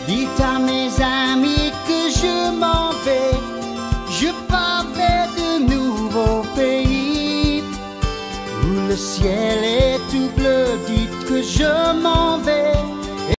Dites à mes amis que je m'en vais.